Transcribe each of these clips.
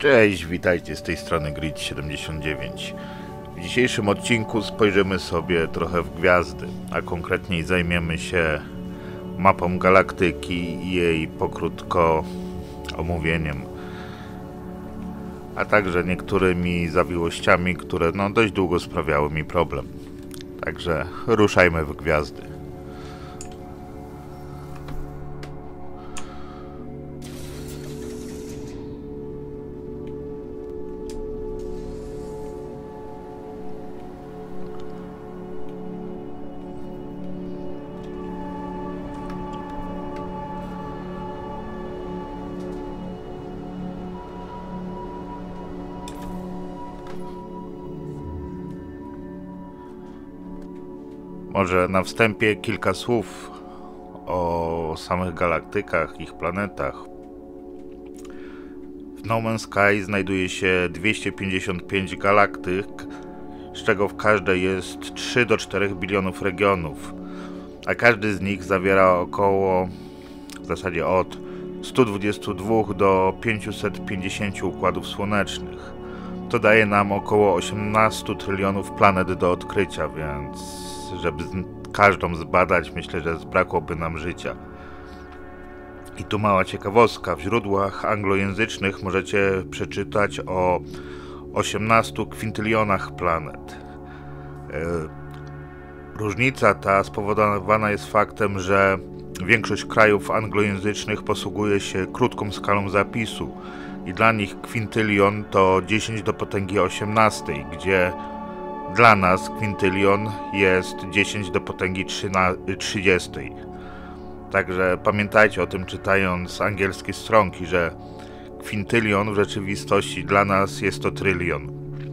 Cześć, witajcie, z tej strony Grid79. W dzisiejszym odcinku spojrzymy sobie trochę w gwiazdy, a konkretniej zajmiemy się mapą galaktyki i jej pokrótko omówieniem, a także niektórymi zawiłościami, które dość długo sprawiały mi problem. Także ruszajmy w gwiazdy. Może na wstępie kilka słów o samych galaktykach, ich planetach. W No Man's Sky znajduje się 255 galaktyk, z czego w każdej jest 3 do 4 bilionów regionów, a każdy z nich zawiera około, w zasadzie od 122 do 550 układów słonecznych. To daje nam około 18 trylionów planet do odkrycia, więc żeby każdą zbadać, myślę, że zbrakłoby nam życia. I tu mała ciekawostka. W źródłach anglojęzycznych możecie przeczytać o 18 kwintylionach planet. Różnica ta spowodowana jest faktem, że większość krajów anglojęzycznych posługuje się krótką skalą zapisu i dla nich kwintylion to 10 do potęgi 18, gdzie dla nas kwintylion jest 10 do potęgi 30. Także pamiętajcie o tym, czytając angielskie stronki, że kwintylion w rzeczywistości dla nas jest to trylion.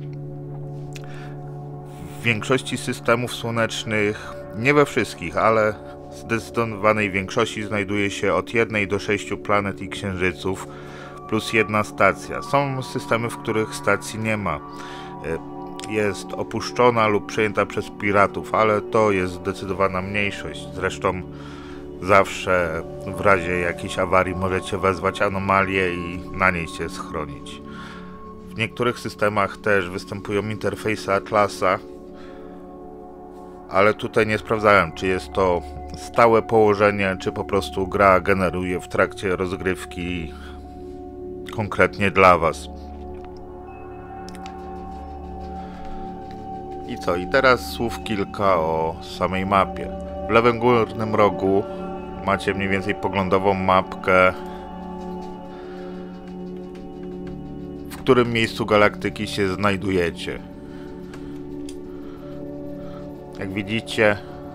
W większości systemów słonecznych, nie we wszystkich, ale w zdecydowanej większości znajduje się od 1 do 6 planet i księżyców plus jedna stacja. Są systemy, w których stacji nie ma. Jest opuszczona lub przejęta przez piratów, ale to jest zdecydowana mniejszość. Zresztą zawsze w razie jakiejś awarii możecie wezwać anomalię i na niej się schronić. W niektórych systemach też występują interfejsy Atlasa, ale tutaj nie sprawdzałem, czy jest to stałe położenie, czy po prostu gra generuje w trakcie rozgrywki konkretnie dla was. I co? I teraz słów kilka o samej mapie. W lewym górnym rogu macie mniej więcej poglądową mapkę, w którym miejscu galaktyki się znajdujecie. Jak widzicie,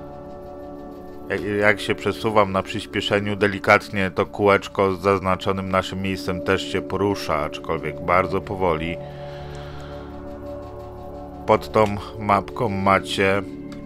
jak się przesuwam na przyspieszeniu, delikatnie to kółeczko z zaznaczonym naszym miejscem też się porusza, aczkolwiek bardzo powoli. Pod tą mapką macie...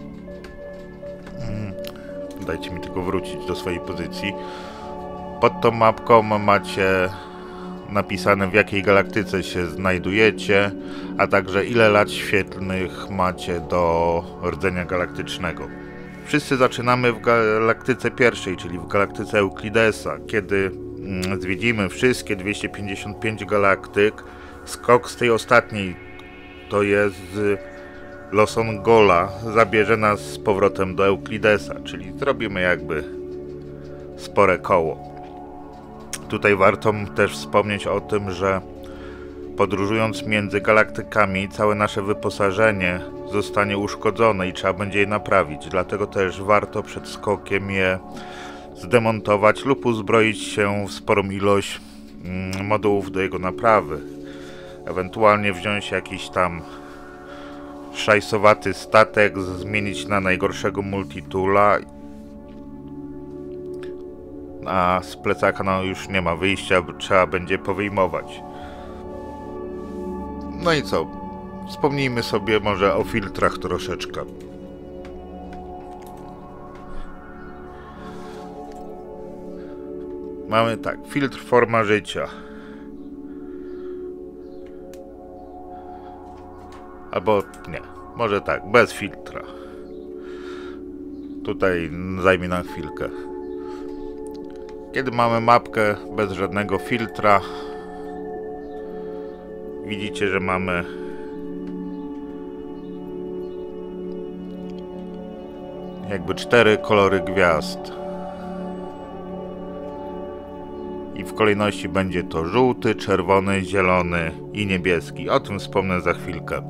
Dajcie mi tylko wrócić do swojej pozycji. Pod tą mapką macie napisane, w jakiej galaktyce się znajdujecie, a także ile lat świetlnych macie do rdzenia galaktycznego. Wszyscy zaczynamy w galaktyce pierwszej, czyli w galaktyce Euklidesa. Kiedy zwiedzimy wszystkie 255 galaktyk, skok z tej ostatniej, to jest z Losongola, zabierze nas z powrotem do Euklidesa, czyli zrobimy jakby spore koło. Tutaj warto też wspomnieć o tym, że podróżując między galaktykami całe nasze wyposażenie zostanie uszkodzone i trzeba będzie je naprawić, dlatego też warto przed skokiem je zdemontować lub uzbroić się w sporą ilość modułów do jego naprawy. Ewentualnie wziąć jakiś tam szajsowaty statek, zmienić na najgorszego multitoola, a z plecaka już nie ma wyjścia, trzeba będzie powyjmować. No i co? Wspomnijmy sobie może o filtrach troszeczkę. Mamy tak, filtr forma życia. Albo nie, może tak, bez filtra. Tutaj zajmie nam chwilkę. Kiedy mamy mapkę bez żadnego filtra, widzicie, że mamy jakby 4 kolory gwiazd. I w kolejności będzie to żółty, czerwony, zielony i niebieski. O tym wspomnę za chwilkę.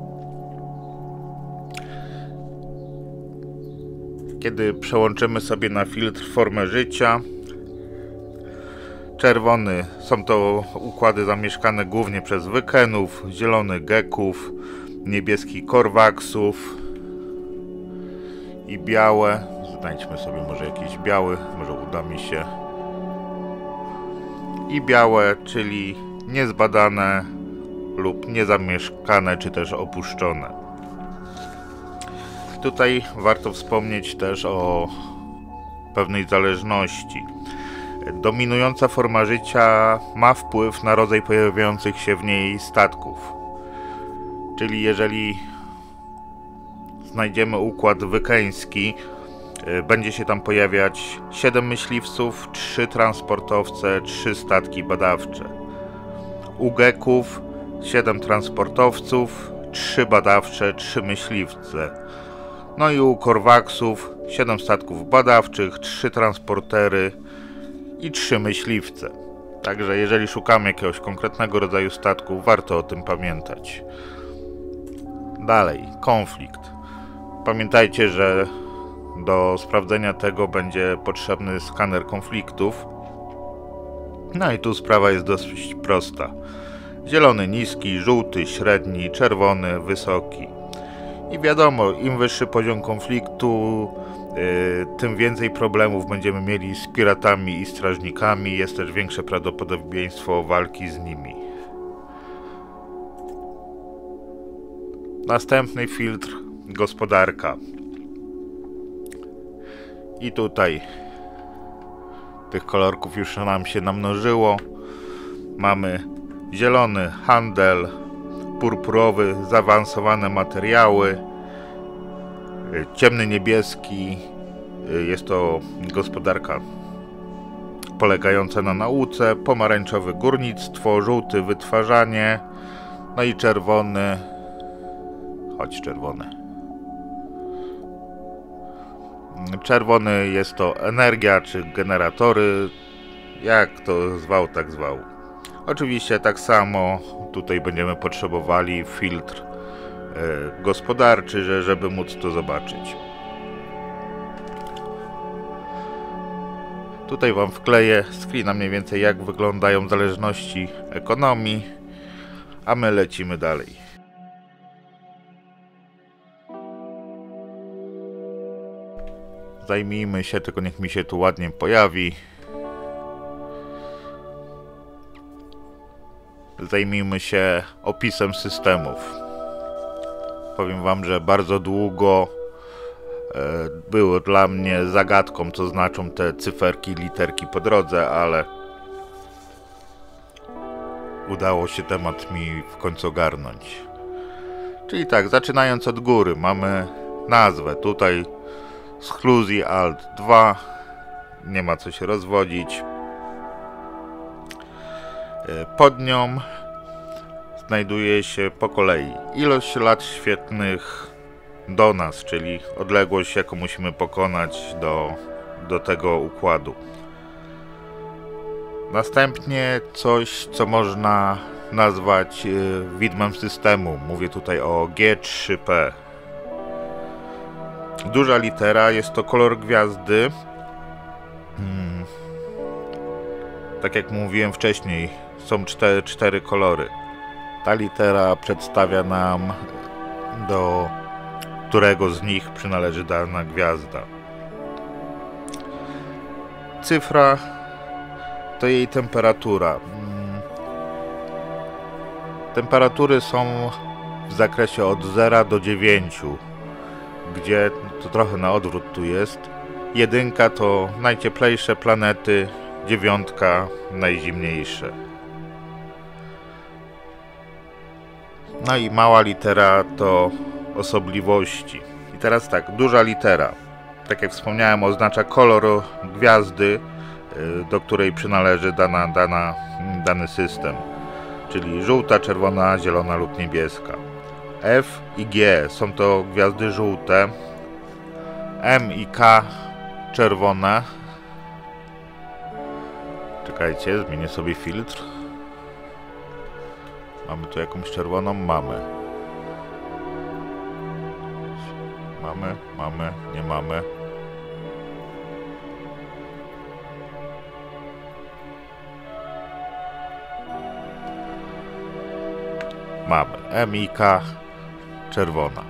Kiedy przełączymy sobie na filtr formę życia, czerwony są to układy zamieszkane głównie przez wykenów, zielony geków, niebieski korwaksów i białe. Znajdźmy sobie może jakiś biały, może uda mi się. I białe, czyli niezbadane lub niezamieszkane, czy też opuszczone. Tutaj warto wspomnieć też o pewnej zależności. Dominująca forma życia ma wpływ na rodzaj pojawiających się w niej statków. Czyli jeżeli znajdziemy układ wykeński, będzie się tam pojawiać 7 myśliwców, 3 transportowce, 3 statki badawcze. U geków 7 transportowców, 3 badawcze, 3 myśliwce. No i u korwaksów 7 statków badawczych, 3 transportery i 3 myśliwce. Także jeżeli szukamy jakiegoś konkretnego rodzaju statku, warto o tym pamiętać. Dalej, konflikt. Pamiętajcie, że do sprawdzenia tego będzie potrzebny skaner konfliktów. No i tu sprawa jest dosyć prosta. Zielony niski, żółty średni, czerwony wysoki. I wiadomo, im wyższy poziom konfliktu, tym więcej problemów będziemy mieli z piratami i strażnikami. Jest też większe prawdopodobieństwo walki z nimi. Następny filtr, gospodarka. I tutaj tych kolorków już nam się namnożyło. Mamy zielony, handel, purpurowy, zaawansowane materiały, ciemny niebieski, jest to gospodarka polegająca na nauce, pomarańczowy górnictwo, żółty wytwarzanie, no i czerwony, czerwony jest to energia czy generatory, jak to zwał, tak zwał. Oczywiście tak samo tutaj będziemy potrzebowali filtr gospodarczy, żeby móc to zobaczyć. Tutaj wam wkleję screena mniej więcej jak wyglądają zależności ekonomii, a my lecimy dalej. Zajmijmy się, tylko niech mi się tu ładnie pojawi. Zajmijmy się opisem systemów. Powiem wam, że bardzo długo było dla mnie zagadką, co znaczą te cyferki, literki po drodze, ale udało się temat mi w końcu ogarnąć. Czyli tak, zaczynając od góry, mamy nazwę. Tutaj Schluzji Alt 2, nie ma co się rozwodzić. Pod nią znajduje się po kolei ilość lat świetlnych do nas, czyli odległość, jaką musimy pokonać do tego układu. Następnie coś, co można nazwać widmem systemu. Mówię tutaj o G3P. Duża litera jest to kolor gwiazdy. Tak jak mówiłem wcześniej, są cztery kolory. Ta litera przedstawia nam, do którego z nich przynależy dana gwiazda. Cyfra to jej temperatura. Temperatury są w zakresie od 0 do 9, gdzie to trochę na odwrót tu jest. 1 to najcieplejsze planety, 9 najzimniejsze. No i mała litera to osobliwości. I teraz tak, duża litera, tak jak wspomniałem, oznacza kolor gwiazdy, do której przynależy dany system. czyli żółta, czerwona, zielona lub niebieska. F i G są to gwiazdy żółte, M i K czerwone. Czekajcie, zmienię sobie filtr. Mamy tu jakąś czerwoną? Mamy. Mamy, nie mamy. Mamy. M i K czerwona.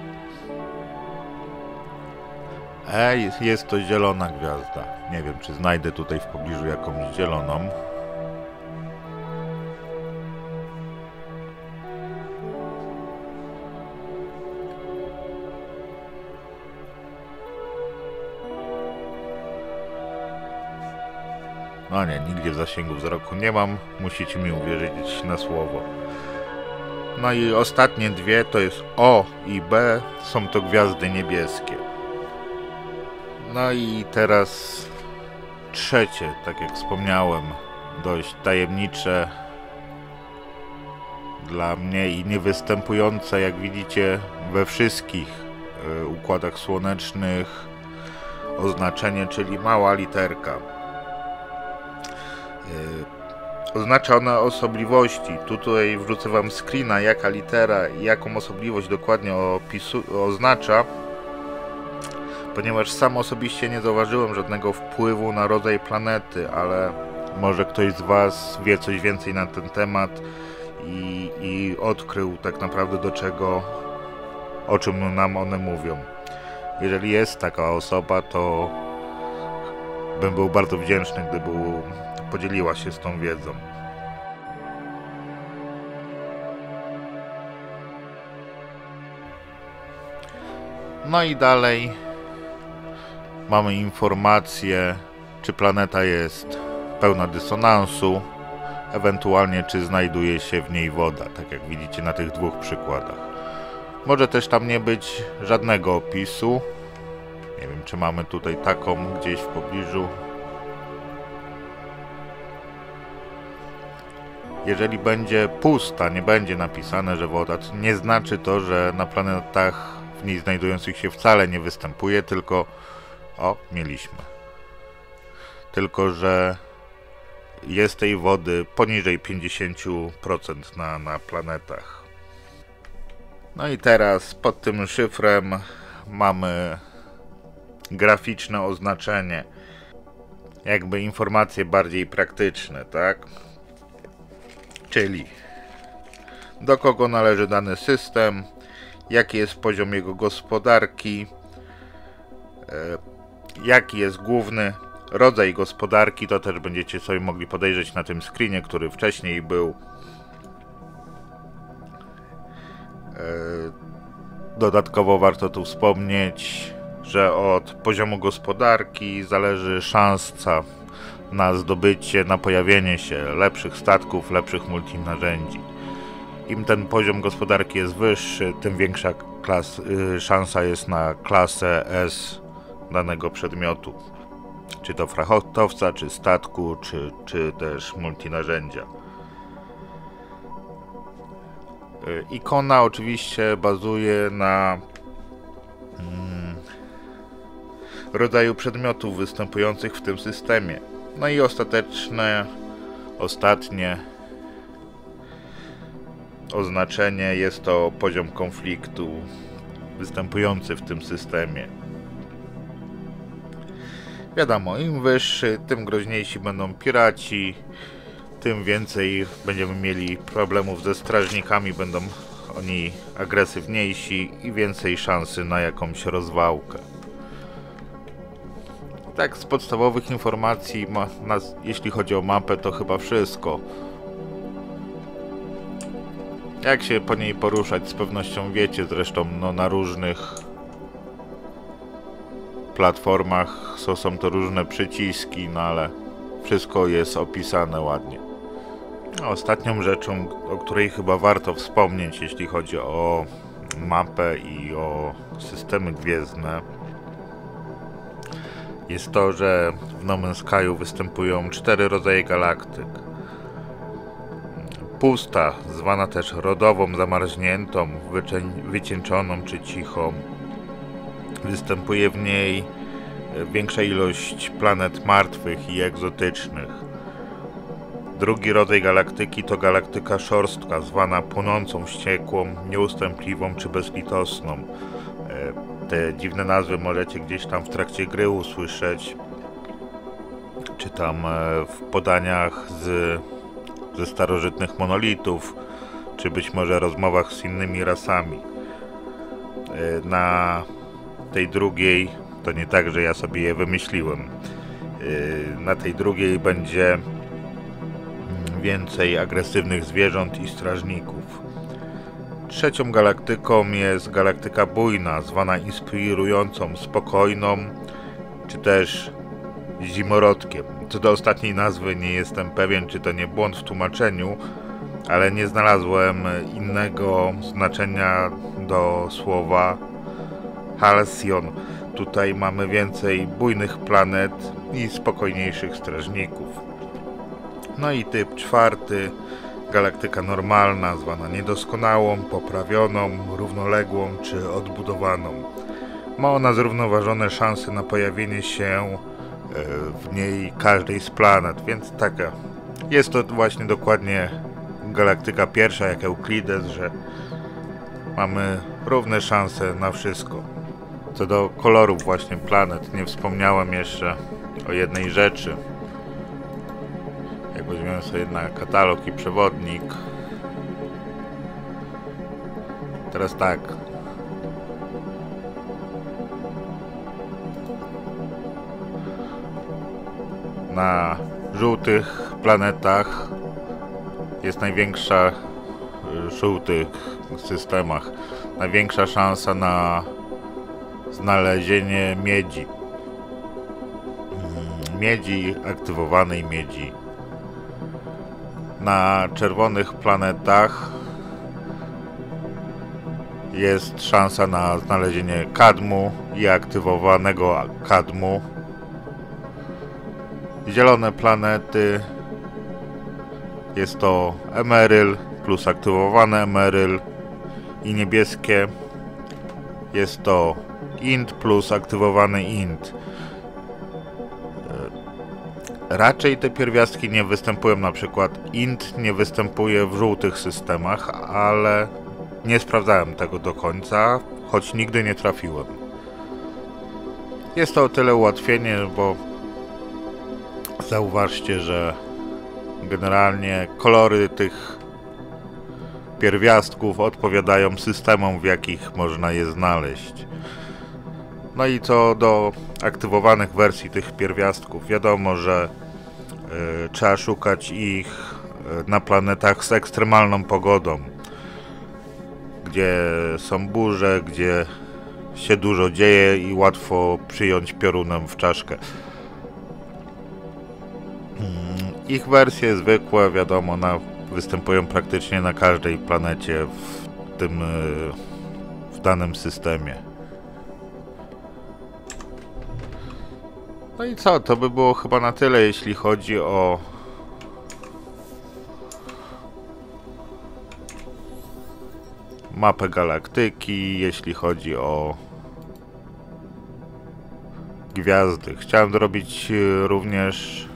Jest to zielona gwiazda. Nie wiem, czy znajdę tutaj w pobliżu jakąś zieloną. No nie, nigdzie w zasięgu wzroku nie mam. Musicie mi uwierzyć na słowo. No i ostatnie dwie to jest O i B. Są to gwiazdy niebieskie. No i teraz trzecie, tak jak wspomniałem, dość tajemnicze dla mnie i niewystępujące, jak widzicie, we wszystkich układach słonecznych oznaczenie, czyli mała literka. Oznacza ona osobliwości. Tutaj wrzucę wam screena, jaka litera i jaką osobliwość dokładnie oznacza, ponieważ sam osobiście nie zauważyłem żadnego wpływu na rodzaj planety, ale może ktoś z was wie coś więcej na ten temat i odkrył tak naprawdę do czego, o czym nam one mówią. Jeżeli jest taka osoba, to bym był bardzo wdzięczny, gdyby podzieliła się z tą wiedzą. No i dalej mamy informację, czy planeta jest pełna dysonansu, ewentualnie czy znajduje się w niej woda, tak jak widzicie na tych dwóch przykładach. Może też tam nie być żadnego opisu. Nie wiem, czy mamy tutaj taką gdzieś w pobliżu. Jeżeli będzie pusta, nie będzie napisane, że woda, to nie znaczy to, że na planetach w niej znajdujących się wcale nie występuje, tylko... O, mieliśmy. Tylko, że jest tej wody poniżej 50% na planetach. No i teraz pod tym szyfrem mamy graficzne oznaczenie. Jakby informacje bardziej praktyczne, tak? Czyli do kogo należy dany system, jaki jest poziom jego gospodarki, jaki jest główny rodzaj gospodarki, to też będziecie sobie mogli podejrzeć na tym screenie, który wcześniej był. Dodatkowo warto tu wspomnieć, że od poziomu gospodarki zależy szansa na zdobycie, na pojawienie się lepszych statków, lepszych multinarzędzi. Im ten poziom gospodarki jest wyższy, tym większa szansa jest na klasę S danego przedmiotu. Czy to frachtowca, czy statku, czy też multinarzędzia. Ikona oczywiście bazuje na rodzaju przedmiotów występujących w tym systemie. No i ostatnie oznaczenie jest to poziom konfliktu występujący w tym systemie. Wiadomo, im wyższy, tym groźniejsi będą piraci, tym więcej będziemy mieli problemów ze strażnikami, będą oni agresywniejsi i więcej szansy na jakąś rozwałkę. Tak, z podstawowych informacji, jeśli chodzi o mapę, to chyba wszystko. Jak się po niej poruszać, z pewnością wiecie, zresztą no, na różnych platformach są to różne przyciski, no ale wszystko jest opisane ładnie. Ostatnią rzeczą, o której chyba warto wspomnieć, jeśli chodzi o mapę i o systemy gwiezdne, jest to, że w No Man's Sky'u występują 4 rodzaje galaktyk. pusta, zwana też rodową, zamarzniętą, wycieńczoną czy cichą. Występuje w niej większa ilość planet martwych i egzotycznych. Drugi rodzaj galaktyki to galaktyka szorstka, zwana płonącą, wściekłą, nieustępliwą czy bezlitosną. Te dziwne nazwy możecie gdzieś tam w trakcie gry usłyszeć, czy tam w podaniach ze starożytnych monolitów, czy być może rozmowach z innymi rasami. Na tej drugiej, to nie tak, że ja sobie je wymyśliłem, na tej drugiej będzie więcej agresywnych zwierząt i strażników. Trzecią galaktyką jest galaktyka bujna, zwana inspirującą, spokojną, czy też zimorodkiem. Co do ostatniej nazwy nie jestem pewien, czy to nie błąd w tłumaczeniu, ale nie znalazłem innego znaczenia do słowa Halcyon. Tutaj mamy więcej bujnych planet i spokojniejszych strażników. No i typ czwarty, galaktyka normalna, zwana niedoskonałą, poprawioną, równoległą czy odbudowaną. Ma ona zrównoważone szanse na pojawienie się w niej każdej z planet, więc taka jest to właśnie dokładnie galaktyka pierwsza jak Euklides, że mamy równe szanse na wszystko. Co do kolorów właśnie planet, nie wspomniałem jeszcze o jednej rzeczy. Jak weźmiemy sobie na katalog i przewodnik. Teraz tak. Na żółtych planetach jest największa, żółtych systemach, największa szansa na znalezienie miedzi. Miedzi, aktywowanej miedzi. Na czerwonych planetach jest szansa na znalezienie kadmu i aktywowanego kadmu. Zielone planety jest to emeryl plus aktywowany emeryl i niebieskie jest to int plus aktywowany int. Raczej te pierwiastki nie występują, na przykład int nie występuje w żółtych systemach, ale nie sprawdzałem tego do końca, choć nigdy nie trafiłem. Jest to o tyle ułatwienie, bo zauważcie, że generalnie kolory tych pierwiastków odpowiadają systemom, w jakich można je znaleźć. No i co do aktywowanych wersji tych pierwiastków, wiadomo, że trzeba szukać ich na planetach z ekstremalną pogodą, gdzie są burze, gdzie się dużo dzieje i łatwo przyjąć piorunem w czaszkę. Ich wersje zwykłe, wiadomo, występują praktycznie na każdej planecie w danym systemie. No i co, to by było chyba na tyle, jeśli chodzi o mapę galaktyki, jeśli chodzi o gwiazdy. Chciałem zrobić również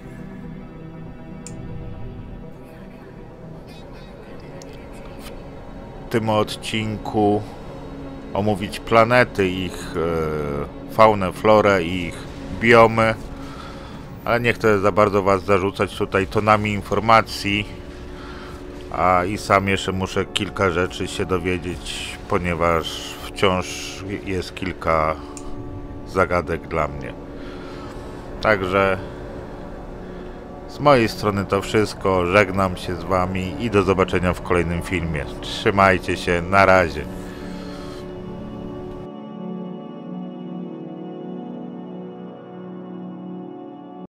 w tym odcinku omówić planety, ich faunę, florę, ich biomy, ale nie chcę za bardzo was zarzucać tutaj tonami informacji, a i sam jeszcze muszę kilka rzeczy się dowiedzieć, ponieważ wciąż jest kilka zagadek dla mnie. Także z mojej strony to wszystko, żegnam się z wami i do zobaczenia w kolejnym filmie. Trzymajcie się, na razie.